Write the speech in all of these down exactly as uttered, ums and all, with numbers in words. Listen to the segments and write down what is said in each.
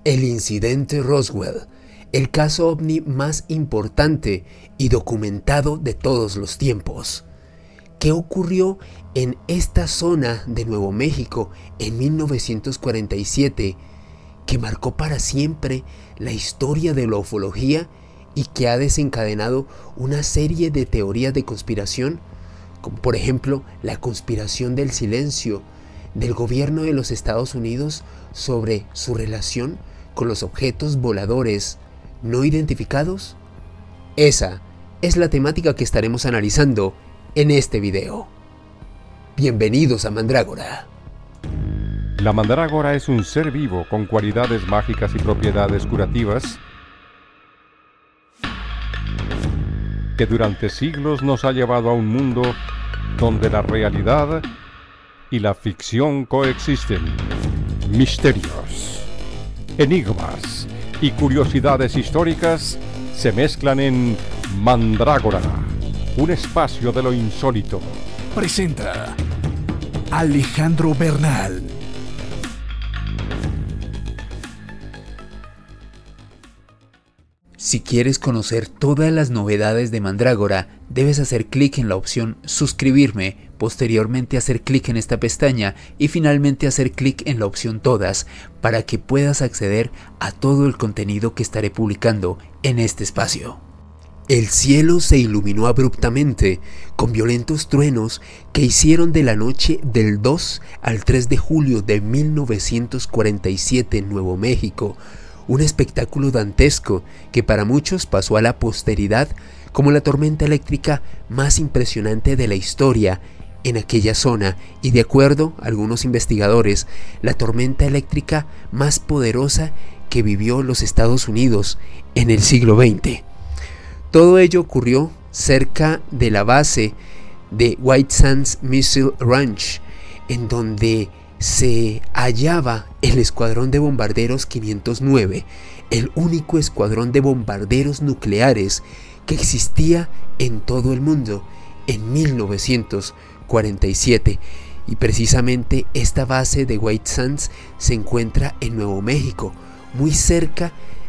El incidente Roswell, el caso ovni más importante y documentado de todos los tiempos. ¿Qué ocurrió en esta zona de Nuevo México en mil novecientos cuarenta y siete que marcó para siempre la historia de la ufología y que ha desencadenado una serie de teorías de conspiración, como por ejemplo la conspiración del silencio del gobierno de los Estados Unidos sobre su relación con los objetos voladores no identificados? Esa es la temática que estaremos analizando en este video. Bienvenidos a Mandrágora. La mandrágora es un ser vivo con cualidades mágicas y propiedades curativas que durante siglos nos ha llevado a un mundo donde la realidad y la ficción coexisten. Misterios, enigmas y curiosidades históricas se mezclan en Mandrágora, un espacio de lo insólito. Presenta Alejandro Bernal. Si quieres conocer todas las novedades de Mandrágora, debes hacer clic en la opción suscribirme, posteriormente hacer clic en esta pestaña y finalmente hacer clic en la opción todas para que puedas acceder a todo el contenido que estaré publicando en este espacio. El cielo se iluminó abruptamente con violentos truenos que hicieron de la noche del dos al tres de julio de mil novecientos cuarenta y siete en Nuevo México un espectáculo dantesco que para muchos pasó a la posteridad como la tormenta eléctrica más impresionante de la historia en aquella zona y, de acuerdo a algunos investigadores, la tormenta eléctrica más poderosa que vivió los Estados Unidos en el siglo veinte. Todo ello ocurrió cerca de la base de White Sands Missile Range, en donde se hallaba el escuadrón de bombarderos quinientos nueve, el único escuadrón de bombarderos nucleares que existía en todo el mundo en mil novecientos cuarenta y siete, y precisamente esta base de White Sands se encuentra en Nuevo México, muy cerca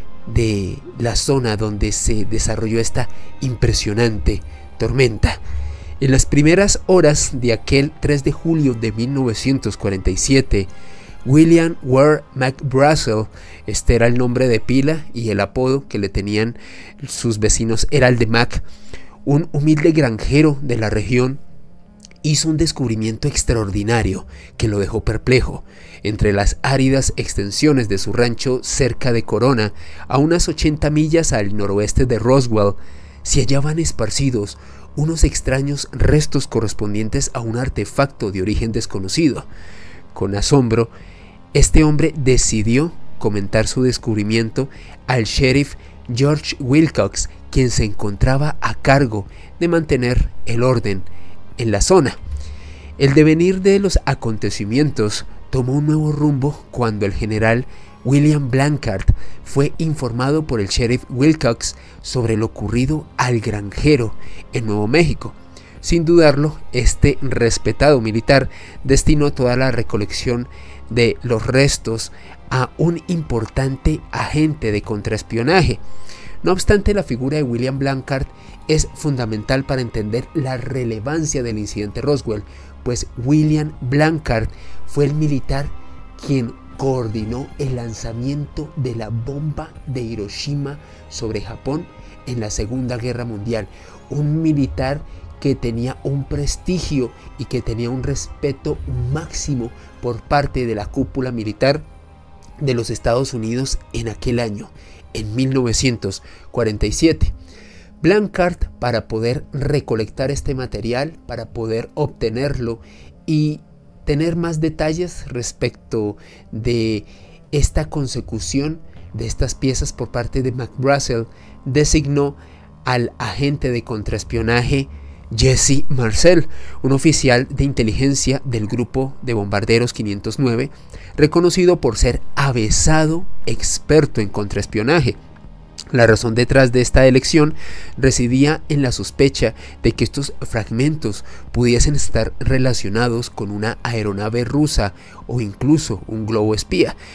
de la zona donde se desarrolló esta impresionante tormenta. En las primeras horas de aquel tres de julio de mil novecientos cuarenta y siete, William Ware McBrazel, este era el nombre de pila y el apodo que le tenían sus vecinos era el de Mac, un humilde granjero de la región, hizo un descubrimiento extraordinario que lo dejó perplejo. Entre las áridas extensiones de su rancho cerca de Corona, a unas ochenta millas al noroeste de Roswell, se hallaban esparcidos unos extraños restos correspondientes a un artefacto de origen desconocido. Con asombro, este hombre decidió comentar su descubrimiento al sheriff George Wilcox, quien se encontraba a cargo de mantener el orden en la zona. El devenir de los acontecimientos tomó un nuevo rumbo cuando el general William Blanchard fue informado por el sheriff Wilcox sobre lo ocurrido al granjero en Nuevo México. Sin dudarlo, este respetado militar destinó toda la recolección de los restos a un importante agente de contraespionaje. No obstante, la figura de William Blanchard es fundamental para entender la relevancia del incidente Roswell, pues William Blanchard fue el militar quien coordinó el lanzamiento de la bomba de Hiroshima sobre Japón en la Segunda Guerra Mundial. Un militar que tenía un prestigio y que tenía un respeto máximo por parte de la cúpula militar de los Estados Unidos en aquel año, en mil novecientos cuarenta y siete. Blanchard, para poder recolectar este material, para poder obtenerlo y tener más detalles respecto de esta consecución de estas piezas por parte de McBrazel, designó al agente de contraespionaje Jesse Marcel, un oficial de inteligencia del grupo de bombarderos quinientos nueve, reconocido por ser avezado experto en contraespionaje. La razón detrás de esta elección residía en la sospecha de que estos fragmentos pudiesen estar relacionados con una aeronave rusa o incluso un globo espía.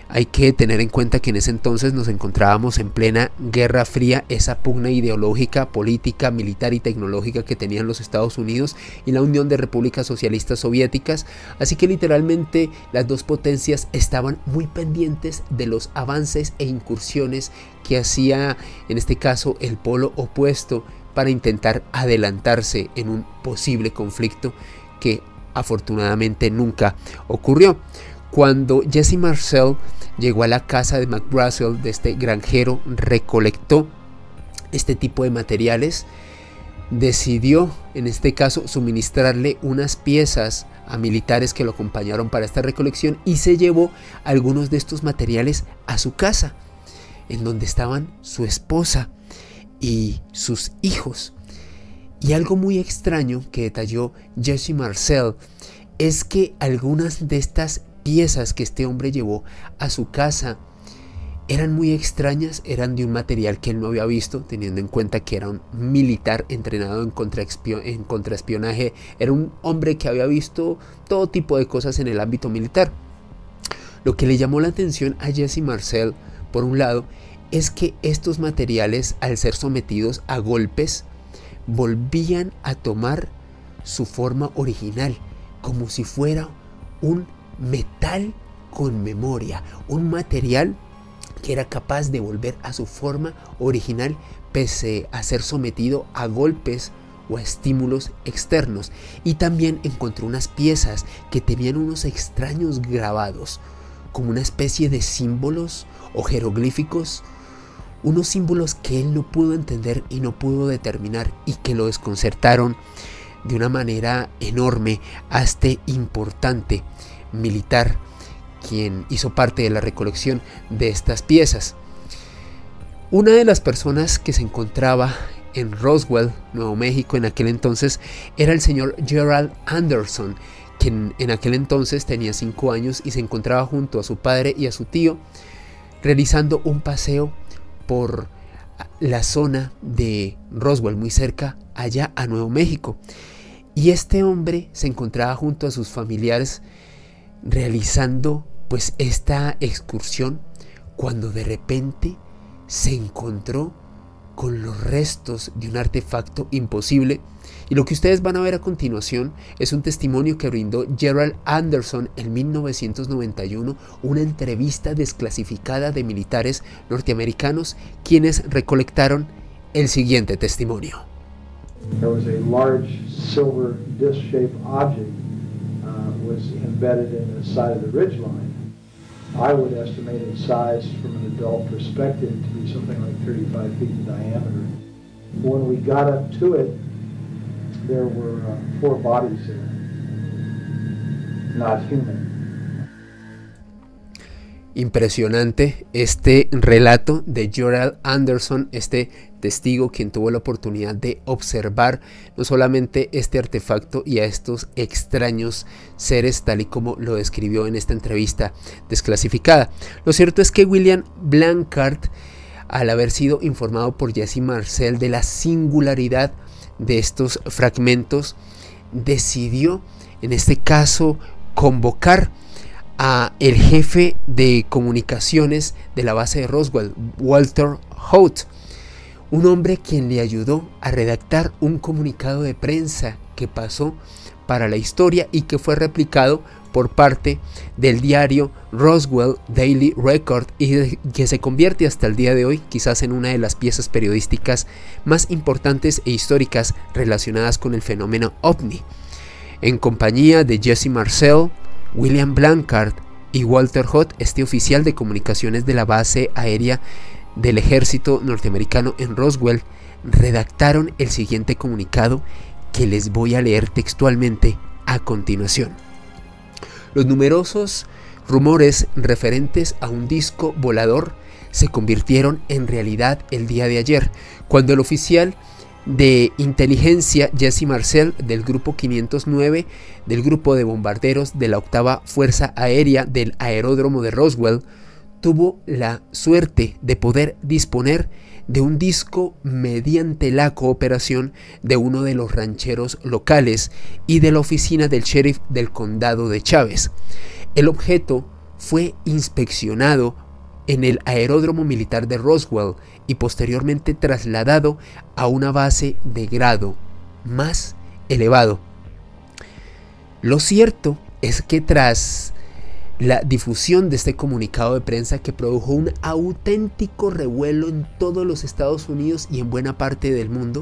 Hay que tener en cuenta que en ese entonces nos encontrábamos en plena Guerra Fría, esa pugna ideológica, política, militar y tecnológica que tenían los Estados Unidos y la Unión de Repúblicas Socialistas Soviéticas, así que literalmente las dos potencias estaban muy pendientes de los avances e incursiones que hacía en este caso el polo opuesto para intentar adelantarse en un posible conflicto que afortunadamente nunca ocurrió. Cuando Jesse Marcel llegó a la casa de McBrazel, de este granjero, recolectó este tipo de materiales, decidió en este caso suministrarle unas piezas a militares que lo acompañaron para esta recolección y se llevó algunos de estos materiales a su casa, en donde estaban su esposa y sus hijos. Y algo muy extraño que detalló Jesse Marcel es que algunas de estas piezas que este hombre llevó a su casa eran muy extrañas, eran de un material que él no había visto, teniendo en cuenta que era un militar entrenado en, en contraespionaje, era un hombre que había visto todo tipo de cosas en el ámbito militar. Lo que le llamó la atención a Jesse Marcel, por un lado, es que estos materiales, al ser sometidos a golpes, volvían a tomar su forma original, como si fuera un metal con memoria, un material que era capaz de volver a su forma original pese a ser sometido a golpes o a estímulos externos. Y también encontró unas piezas que tenían unos extraños grabados, como una especie de símbolos o jeroglíficos, unos símbolos que él no pudo entender y no pudo determinar y que lo desconcertaron de una manera enorme a este importante militar quien hizo parte de la recolección de estas piezas. Una de las personas que se encontraba en Roswell, Nuevo México, en aquel entonces era el señor Gerald Anderson, quien en aquel entonces tenía cinco años y se encontraba junto a su padre y a su tío realizando un paseo por la zona de Roswell, muy cerca allá a Nuevo México. Y este hombre se encontraba junto a sus familiares realizando pues esta excursión cuando de repente se encontró con los restos de un artefacto imposible. Y lo que ustedes van a ver a continuación es un testimonio que brindó Gerald Anderson en mil novecientos noventa y uno, una entrevista desclasificada de militares norteamericanos quienes recolectaron el siguiente testimonio. There was a large silver disc-shaped object uh, was embedded in the side of the ridgeline. I would estimate its size from an adult perspective to be something like thirty-five feet in diameter. When we got up to it, there were uh, four bodies there, not human. Impresionante este relato de Gerald Anderson, este testigo quien tuvo la oportunidad de observar no solamente este artefacto y a estos extraños seres tal y como lo describió en esta entrevista desclasificada. Lo cierto es que William Blanchard, al haber sido informado por Jesse Marcel de la singularidad de estos fragmentos, decidió en este caso convocar a el jefe de comunicaciones de la base de Roswell, Walter Haut, un hombre quien le ayudó a redactar un comunicado de prensa que pasó para la historia y que fue replicado por parte del diario Roswell Daily Record y que se convierte hasta el día de hoy quizás en una de las piezas periodísticas más importantes e históricas relacionadas con el fenómeno ovni. En compañía de Jesse Marcel, William Blanchard y Walter Haut, este oficial de comunicaciones de la base aérea del ejército norteamericano en Roswell, redactaron el siguiente comunicado que les voy a leer textualmente a continuación. Los numerosos rumores referentes a un disco volador se convirtieron en realidad el día de ayer, cuando el oficial de inteligencia Jesse Marcel del grupo quinientos nueve del grupo de bombarderos de la octava Fuerza Aérea del aeródromo de Roswell tuvo la suerte de poder disponer de un disco mediante la cooperación de uno de los rancheros locales y de la oficina del sheriff del condado de Chávez. El objeto fue inspeccionado en el aeródromo militar de Roswell y posteriormente trasladado a una base de grado más elevado. Lo cierto es que tras la difusión de este comunicado de prensa, que produjo un auténtico revuelo en todos los Estados Unidos y en buena parte del mundo,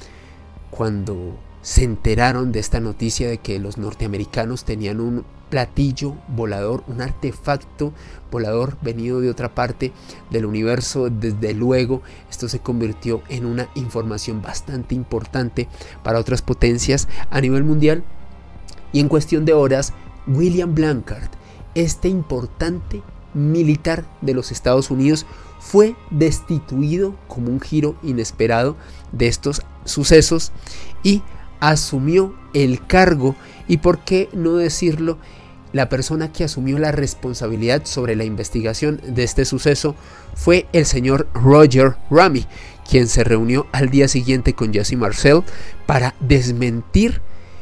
cuando se enteraron de esta noticia de que los norteamericanos tenían un platillo volador, un artefacto volador venido de otra parte del universo, desde luego esto se convirtió en una información bastante importante para otras potencias a nivel mundial, y en cuestión de horas William Blanchard, este importante militar de los Estados Unidos, fue destituido como un giro inesperado de estos sucesos y asumió el cargo, y por qué no decirlo, la persona que asumió la responsabilidad sobre la investigación de este suceso fue el señor Roger Ramey, quien se reunió al día siguiente con Jesse Marcel para desmentir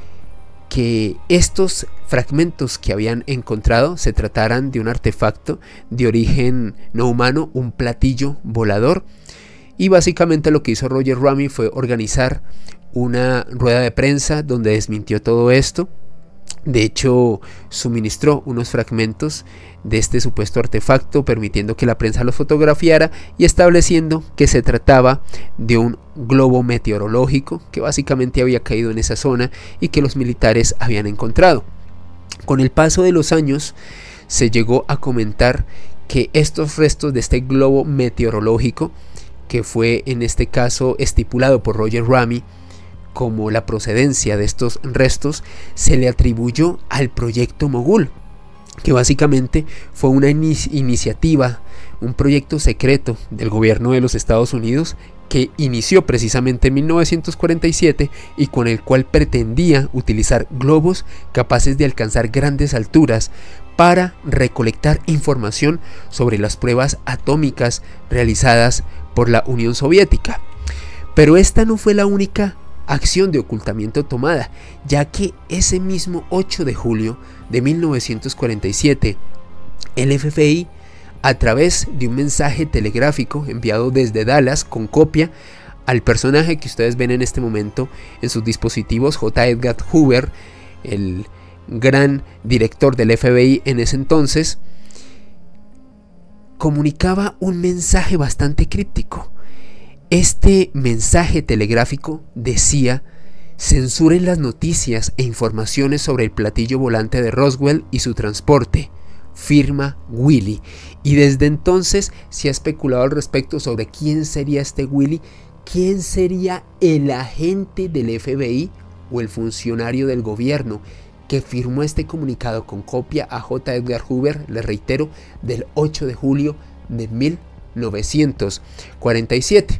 que estos fragmentos que habían encontrado se trataran de un artefacto de origen no humano, un platillo volador. Y básicamente lo que hizo Roger Ramey fue organizar una rueda de prensa donde desmintió todo esto. De hecho, suministró unos fragmentos de este supuesto artefacto, permitiendo que la prensa los fotografiara y estableciendo que se trataba de un globo meteorológico que básicamente había caído en esa zona y que los militares habían encontrado. Con el paso de los años se llegó a comentar que estos restos de este globo meteorológico, que fue en este caso estipulado por Roger Ramey como la procedencia de estos restos, se le atribuyó al proyecto Mogul, que básicamente fue una inici- iniciativa, un proyecto secreto del gobierno de los Estados Unidos que inició precisamente en mil novecientos cuarenta y siete y con el cual pretendía utilizar globos capaces de alcanzar grandes alturas para recolectar información sobre las pruebas atómicas realizadas por la Unión Soviética. Pero esta no fue la única acción de ocultamiento tomada, ya que ese mismo ocho de julio de mil novecientos cuarenta y siete el F B I, a través de un mensaje telegráfico enviado desde Dallas con copia al personaje que ustedes ven en este momento en sus dispositivos, J. Edgar Hoover, el gran director del F B I en ese entonces, comunicaba un mensaje bastante críptico. Este mensaje telegráfico decía: censuren las noticias e informaciones sobre el platillo volante de Roswell y su transporte, firma Willy. Y desde entonces se ha especulado al respecto sobre quién sería este Willy, quién sería el agente del F B I o el funcionario del gobierno que firmó este comunicado con copia a J. Edgar Hoover, le reitero, del ocho de julio de mil novecientos cuarenta y siete.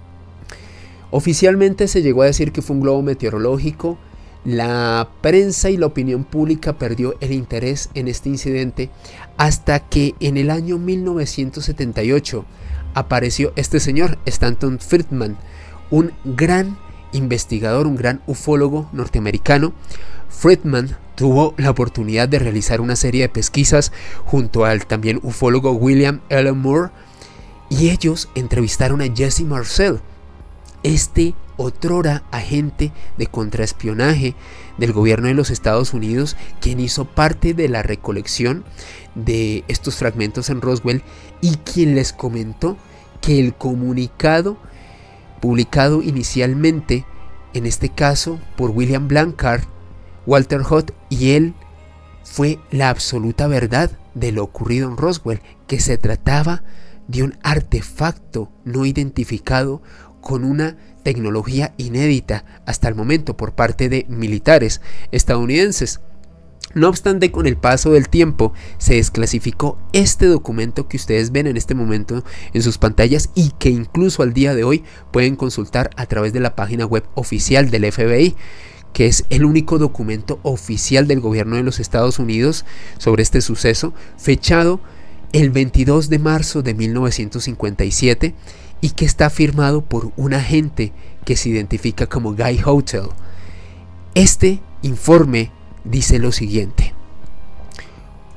Oficialmente se llegó a decir que fue un globo meteorológico. La prensa y la opinión pública perdió el interés en este incidente hasta que en el año mil novecientos setenta y ocho apareció este señor, Stanton Friedman, un gran investigador, un gran ufólogo norteamericano. Friedman tuvo la oportunidad de realizar una serie de pesquisas junto al también ufólogo William L. Moore, y ellos entrevistaron a Jesse Marcel, este otrora agente de contraespionaje del gobierno de los Estados Unidos, quien hizo parte de la recolección de estos fragmentos en Roswell y quien les comentó que el comunicado publicado inicialmente, en este caso por William Blanchard, Walter Huth y él, fue la absoluta verdad de lo ocurrido en Roswell, que se trataba de un artefacto no identificado con una tecnología inédita hasta el momento por parte de militares estadounidenses. No obstante, con el paso del tiempo se desclasificó este documento que ustedes ven en este momento en sus pantallas y que incluso al día de hoy pueden consultar a través de la página web oficial del F B I, que es el único documento oficial del gobierno de los Estados Unidos sobre este suceso, fechado el veintidós de marzo de mil novecientos cincuenta y siete y que está firmado por un agente que se identifica como Guy Hotel. Este informe dice lo siguiente: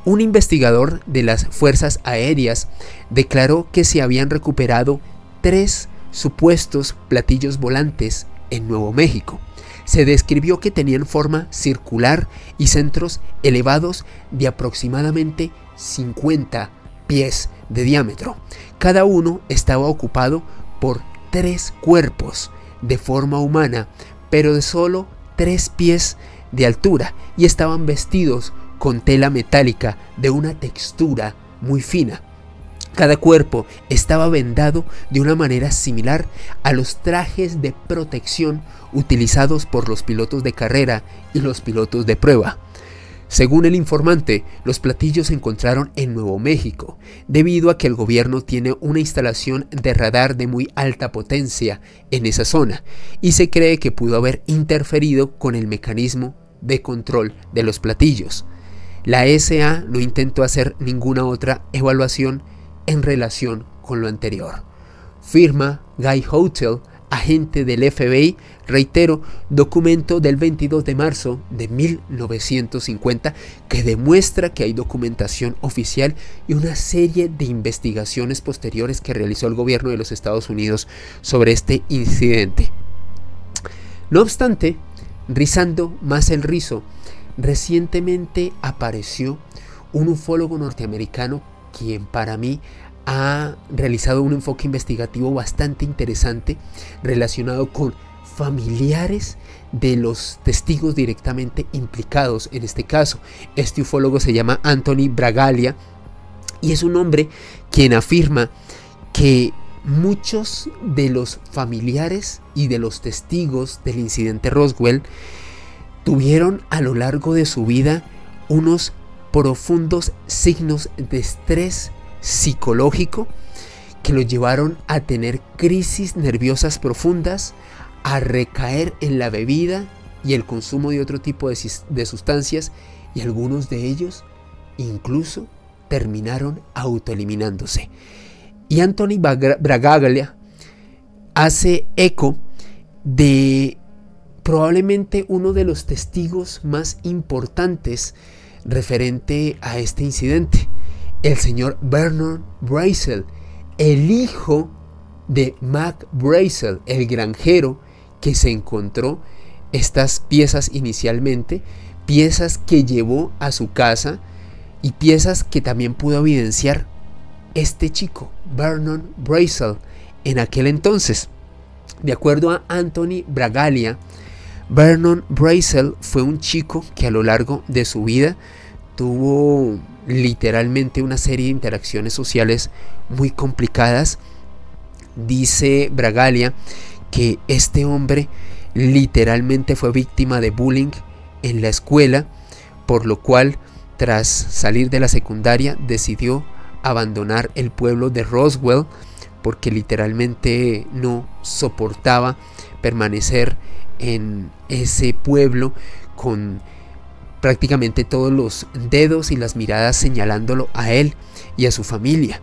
Un investigador de las Fuerzas Aéreas declaró que se habían recuperado tres supuestos platillos volantes en Nuevo México. Se describió que tenían forma circular y centros elevados de aproximadamente cincuenta pies de diámetro. Cada uno estaba ocupado por tres cuerpos de forma humana, pero de solo tres pies de altura, y estaban vestidos con tela metálica de una textura muy fina. Cada cuerpo estaba vendado de una manera similar a los trajes de protección utilizados por los pilotos de carrera y los pilotos de prueba. Según el informante, los platillos se encontraron en Nuevo México, debido a que el gobierno tiene una instalación de radar de muy alta potencia en esa zona, y se cree que pudo haber interferido con el mecanismo de control de los platillos. La S A no intentó hacer ninguna otra evaluación en relación con lo anterior. Firma Guy Hotel, agente del F B I, reitero, documento del veintidós de marzo de mil novecientos cincuenta que demuestra que hay documentación oficial y una serie de investigaciones posteriores que realizó el gobierno de los Estados Unidos sobre este incidente. No obstante, rizando más el rizo, recientemente apareció un ufólogo norteamericano quien para mí ha realizado un enfoque investigativo bastante interesante relacionado con familiares de los testigos directamente implicados en este caso. Este ufólogo se llama Anthony Bragalia y es un hombre quien afirma que muchos de los familiares y de los testigos del incidente Roswell tuvieron a lo largo de su vida unos profundos signos de estrés psicológico que los llevaron a tener crisis nerviosas profundas, a recaer en la bebida y el consumo de otro tipo de, de sustancias, y algunos de ellos incluso terminaron autoeliminándose. Y Anthony Bragalia hace eco de probablemente uno de los testigos más importantes referente a este incidente, el señor Vernon Brazel, el hijo de Mac Brazel, el granjero que se encontró estas piezas inicialmente, piezas que llevó a su casa y piezas que también pudo evidenciar este chico, Vernon Brazel, en aquel entonces. De acuerdo a Anthony Bragalia, Vernon Brazel fue un chico que a lo largo de su vida tuvo literalmente una serie de interacciones sociales muy complicadas. Dice Bragalia que este hombre literalmente fue víctima de bullying en la escuela, por lo cual tras salir de la secundaria decidió abandonar el pueblo de Roswell porque literalmente no soportaba permanecer en ese pueblo con prácticamente todos los dedos y las miradas señalándolo a él y a su familia.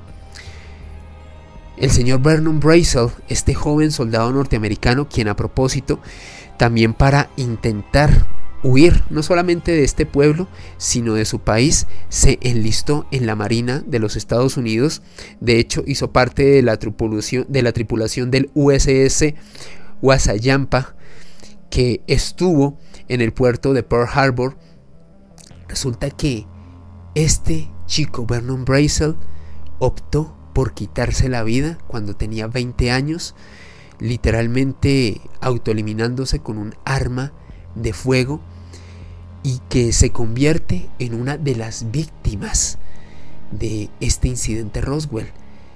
El señor Vernon Brazel, este joven soldado norteamericano, quien a propósito también para intentar huir no solamente de este pueblo sino de su país, se enlistó en la Marina de los Estados Unidos. De hecho, hizo parte de la tripulación, de la tripulación del U S S Wasayampa, que estuvo en el puerto de Pearl Harbor. Resulta que este chico, Vernon Brazel, optó por quitarse la vida cuando tenía veinte años, literalmente autoeliminándose con un arma de fuego, y que se convierte en una de las víctimas de este incidente Roswell.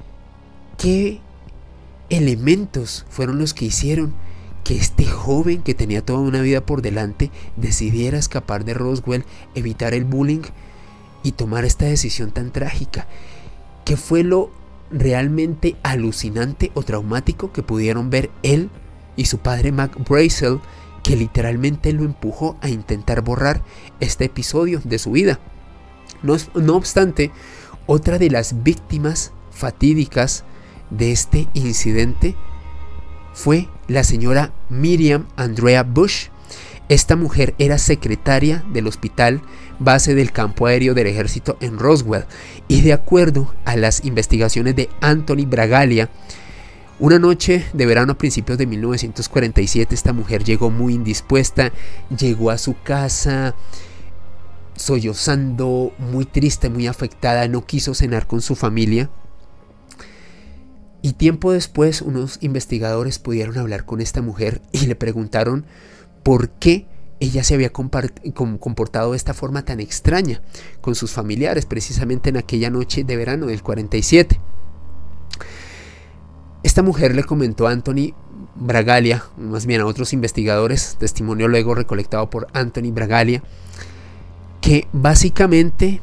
¿Qué elementos fueron los que hicieron que este joven, que tenía toda una vida por delante, decidiera escapar de Roswell, evitar el bullying y tomar esta decisión tan trágica? ¿Qué fue lo realmente alucinante o traumático que pudieron ver él y su padre Mac Brazel, que literalmente lo empujó a intentar borrar este episodio de su vida? No, no obstante, otra de las víctimas fatídicas de este incidente fue la señora Miriam Andrea Bush. Esta mujer era secretaria del hospital base del campo aéreo del ejército en Roswell, y de acuerdo a las investigaciones de Anthony Bragalia, una noche de verano a principios de mil novecientos cuarenta y siete esta mujer llegó muy indispuesta, llegó a su casa sollozando, muy triste, muy afectada, no quiso cenar con su familia. Y tiempo después unos investigadores pudieron hablar con esta mujer y le preguntaron por qué ella se había comportado de esta forma tan extraña con sus familiares, precisamente en aquella noche de verano del cuarenta y siete. Esta mujer le comentó a Anthony Bragalia, más bien a otros investigadores, testimonio luego recolectado por Anthony Bragalia, que básicamente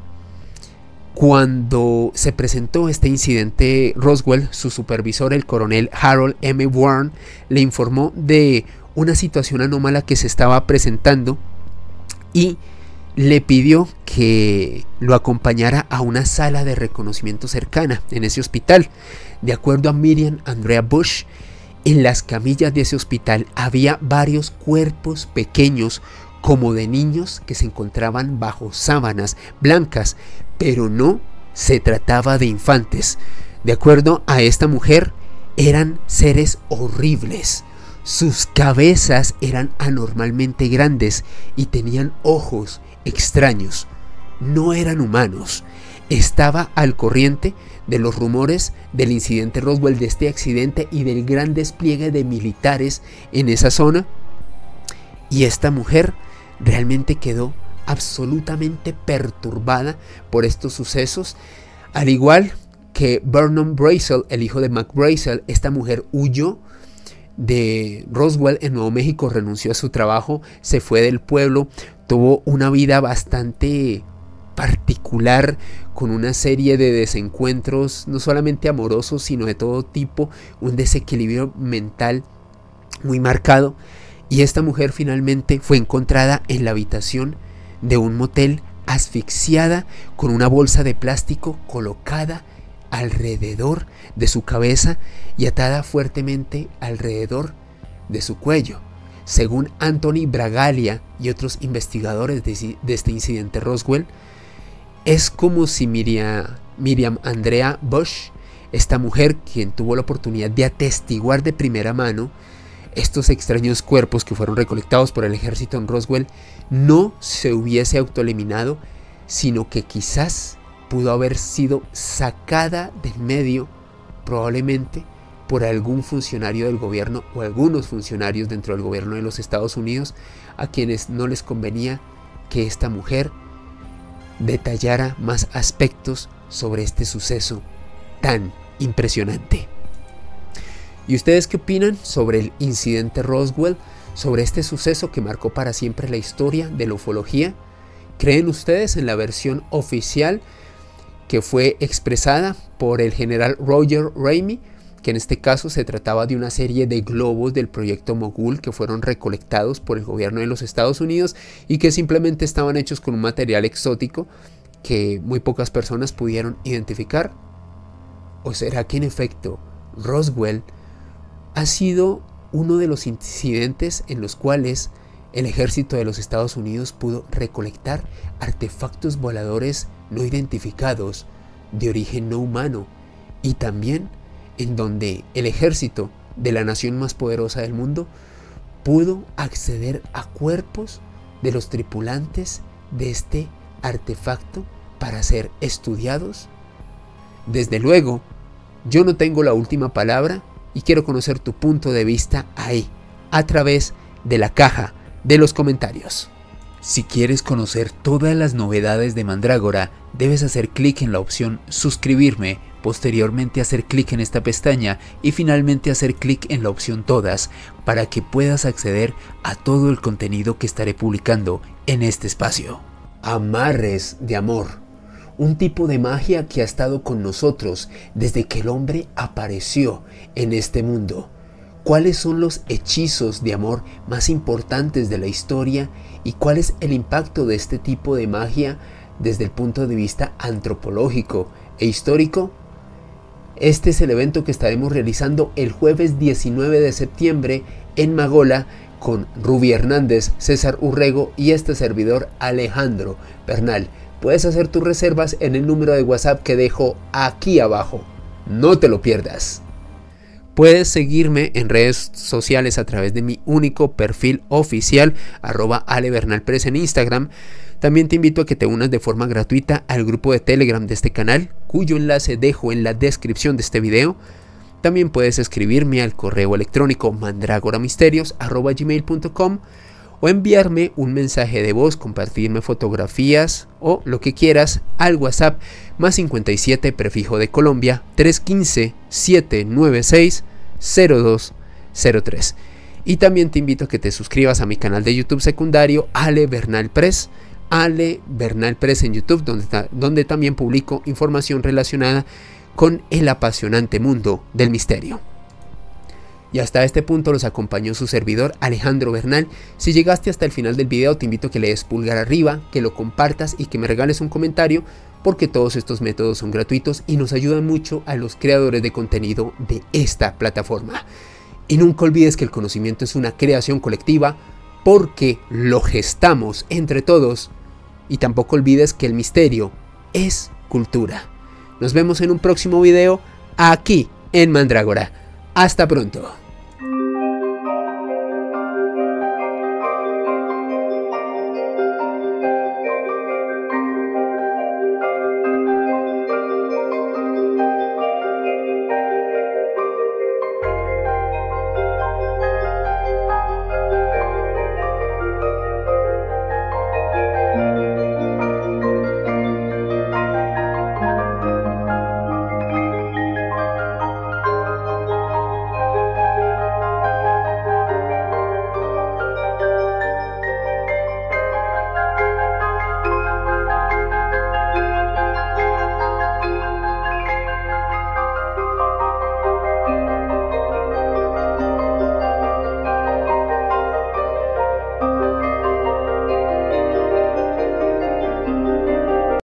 cuando se presentó este incidente Roswell, su supervisor, el coronel Harold M. Warren, le informó de una situación anómala que se estaba presentando y le pidió que lo acompañara a una sala de reconocimiento cercana en ese hospital. De acuerdo a Miriam Andrea Bush, en las camillas de ese hospital había varios cuerpos pequeños como de niños que se encontraban bajo sábanas blancas, pero no se trataba de infantes. De acuerdo a esta mujer, eran seres horribles. Sus cabezas eran anormalmente grandes y tenían ojos extraños. No eran humanos. Estaba al corriente de los rumores del incidente Roswell, de este accidente y del gran despliegue de militares en esa zona. Y esta mujer realmente quedó absolutamente perturbada por estos sucesos. Al igual que Vernon Brazel, el hijo de Mac Brazel, esta mujer huyó de Roswell en Nuevo México, renunció a su trabajo, se fue del pueblo, tuvo una vida bastante particular con una serie de desencuentros, no solamente amorosos, sino de todo tipo, un desequilibrio mental muy marcado. Y esta mujer finalmente fue encontrada en la habitación de un motel, asfixiada, con una bolsa de plástico colocada alrededor de su cabeza y atada fuertemente alrededor de su cuello. Según Anthony Bragalia y otros investigadores de, de este incidente Roswell, es como si Miriam, Miriam Andrea Bush, esta mujer quien tuvo la oportunidad de atestiguar de primera mano estos extraños cuerpos que fueron recolectados por el ejército en Roswell, no se hubiese autoeliminado, sino que quizás pudo haber sido sacada del medio, probablemente por algún funcionario del gobierno o algunos funcionarios dentro del gobierno de los Estados Unidos, a quienes no les convenía que esta mujer detallara más aspectos sobre este suceso tan impresionante. ¿Y ustedes qué opinan sobre el incidente Roswell, sobre este suceso que marcó para siempre la historia de la ufología? ¿Creen ustedes en la versión oficial que fue expresada por el general Roger Ramey, que en este caso se trataba de una serie de globos del proyecto Mogul que fueron recolectados por el gobierno de los Estados Unidos y que simplemente estaban hechos con un material exótico que muy pocas personas pudieron identificar? ¿O será que en efecto Roswell ha sido uno de los incidentes en los cuales el ejército de los Estados Unidos pudo recolectar artefactos voladores no identificados de origen no humano, y también en donde el ejército de la nación más poderosa del mundo pudo acceder a cuerpos de los tripulantes de este artefacto para ser estudiados? Desde luego, yo no tengo la última palabra y quiero conocer tu punto de vista ahí, a través de la caja de los comentarios. Si quieres conocer todas las novedades de Mandrágora, debes hacer clic en la opción suscribirme, posteriormente hacer clic en esta pestaña y finalmente hacer clic en la opción todas para que puedas acceder a todo el contenido que estaré publicando en este espacio. Amarres de amor. Un tipo de magia que ha estado con nosotros desde que el hombre apareció en este mundo. ¿Cuáles son los hechizos de amor más importantes de la historia y cuál es el impacto de este tipo de magia desde el punto de vista antropológico e histórico? Este es el evento que estaremos realizando el jueves diecinueve de septiembre en Magola, con Ruby Hernández, César Urrego y este servidor Alejandro Bernal. Puedes hacer tus reservas en el número de WhatsApp que dejo aquí abajo. No te lo pierdas. Puedes seguirme en redes sociales a través de mi único perfil oficial, arroba alebernalpress en Instagram. También te invito a que te unas de forma gratuita al grupo de Telegram de este canal, cuyo enlace dejo en la descripción de este video. También puedes escribirme al correo electrónico mandragoramisterios arroba gmail punto com o enviarme un mensaje de voz, compartirme fotografías o lo que quieras al WhatsApp más cincuenta y siete prefijo de Colombia trescientos quince, setecientos noventa y seis, cero dos cero tres. Y también te invito a que te suscribas a mi canal de YouTube secundario Ale Bernal Press, Ale Bernal Press en YouTube, donde, donde también publico información relacionada con el apasionante mundo del misterio. Y hasta este punto los acompañó su servidor Alejandro Bernal. Si llegaste hasta el final del video, te invito a que le des pulgar arriba, que lo compartas y que me regales un comentario, porque todos estos métodos son gratuitos y nos ayudan mucho a los creadores de contenido de esta plataforma. Y nunca olvides que el conocimiento es una creación colectiva, porque lo gestamos entre todos. Y tampoco olvides que el misterio es cultura. Nos vemos en un próximo video aquí en Mandrágora. Hasta pronto.